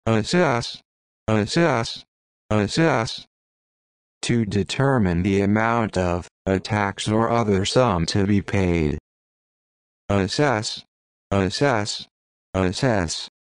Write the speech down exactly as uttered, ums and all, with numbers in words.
assess, assess, assess. To determine the amount of a tax or other sum to be paid. Assess, assess, assess.